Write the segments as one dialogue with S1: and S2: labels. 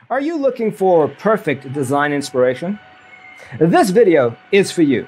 S1: Are you looking for perfect design inspiration? This video is for you.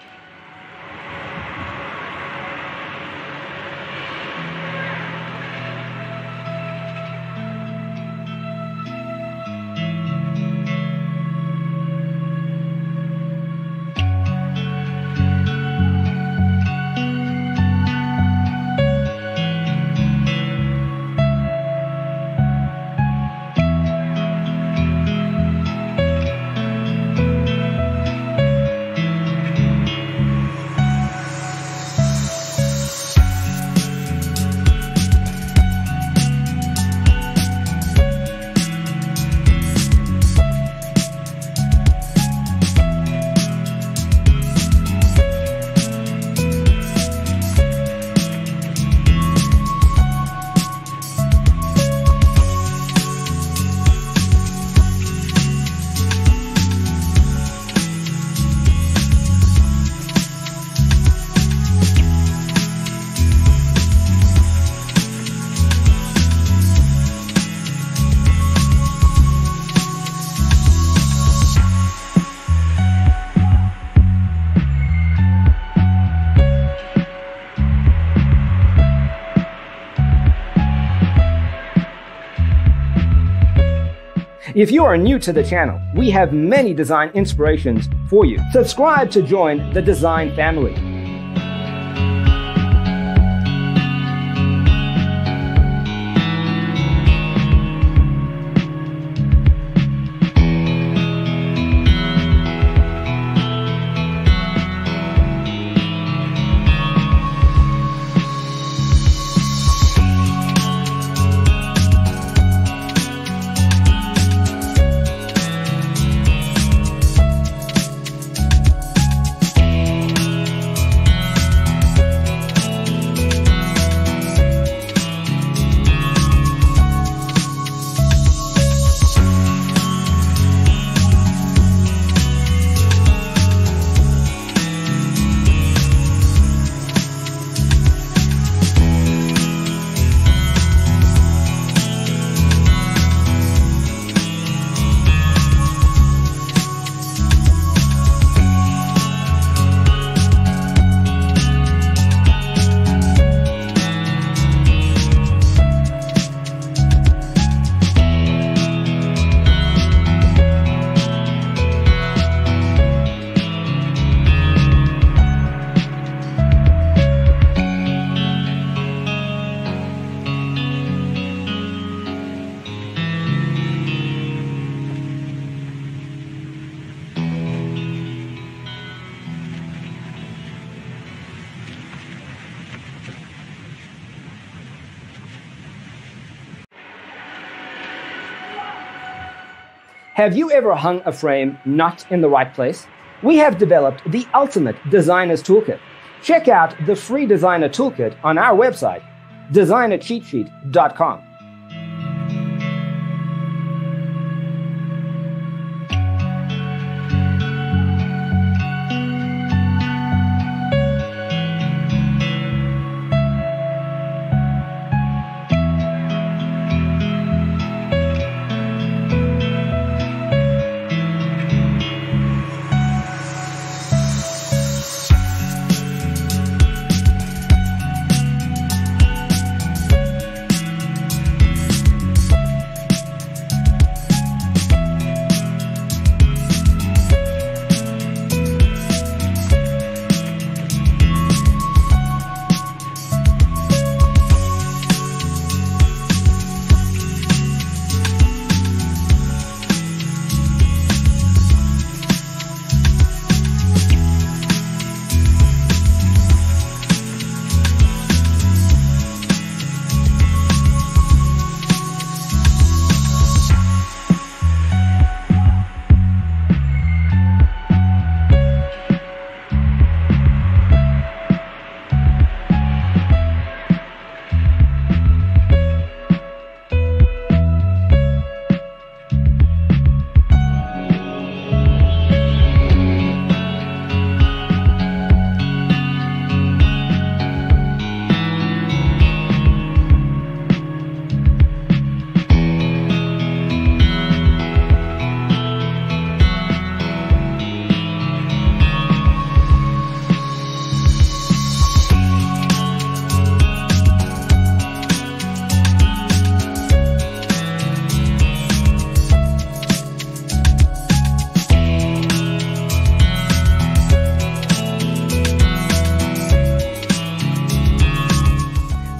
S1: If you are new to the channel, we have many design inspirations for you. Subscribe to join the design family. Have you ever hung a frame not in the right place? We have developed the ultimate designer's toolkit. Check out the free designer toolkit on our website, designercheatsheet.com.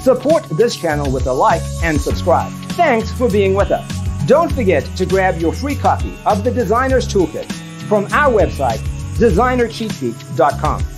S1: Support this channel with a like and subscribe. Thanks for being with us. Don't forget to grab your free copy of the Designer's Toolkit from our website, designercheatsheet.com.